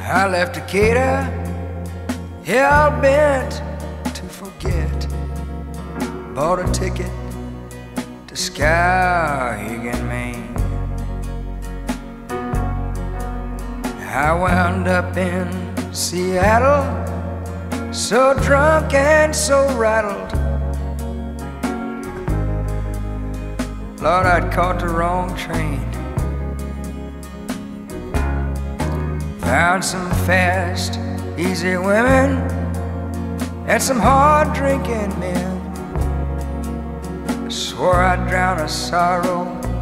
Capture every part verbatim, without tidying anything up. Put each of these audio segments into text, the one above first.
I left Decatur, hell bent to forget. Bought a ticket to Skowhegan, Maine. I wound up in Seattle, so drunk and so rattled. Lord, I'd caught the wrong train. Found some fast, easy women and some hard drinking men. Swore I'd drown a sorrow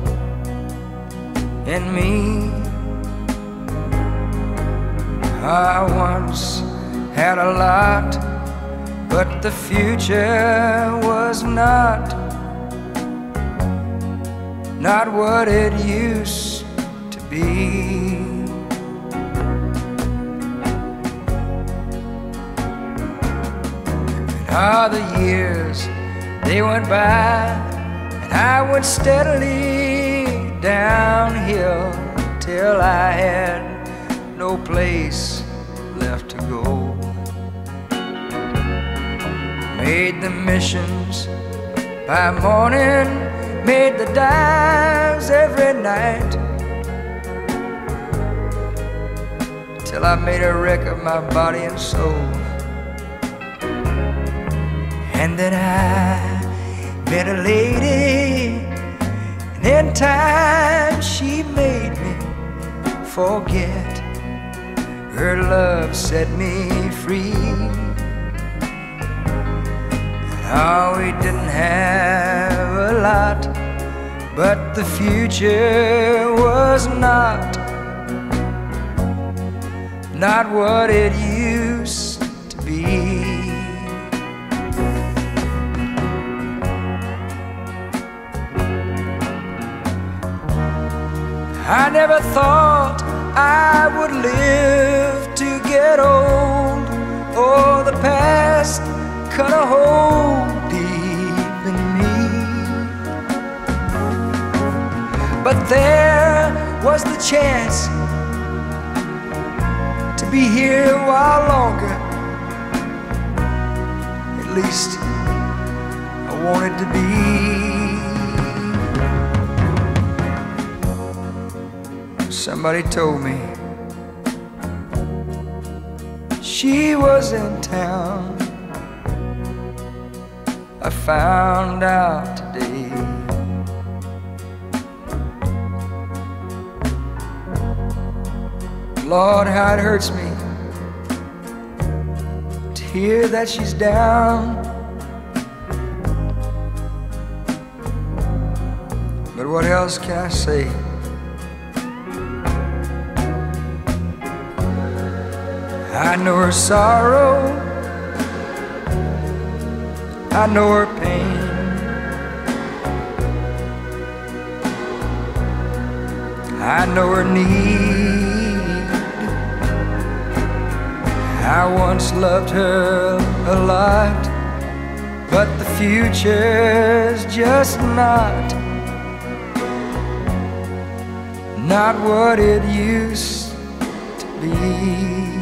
in me. I once had a lot, but the future was not, not what it used to be. Ah, the years, they went by, and I went steadily downhill till I had no place left to go. Made the missions by morning, made the dives every night, till I made a wreck of my body and soul. And then I met a lady, and in time she made me forget. Her love set me free. Oh, we didn't have a lot, but the future was not, not what it used to be. I never thought I would live to get old. Oh, the past cut a hole deep in me. But there was the chance to be here a while longer. At least I wanted to be. Somebody told me she was in town. I found out today. Lord, how it hurts me to hear that she's down. But what else can I say? I know her sorrow, I know her pain. I know her need. I once loved her a lot, but the future's just not, not what it used to be.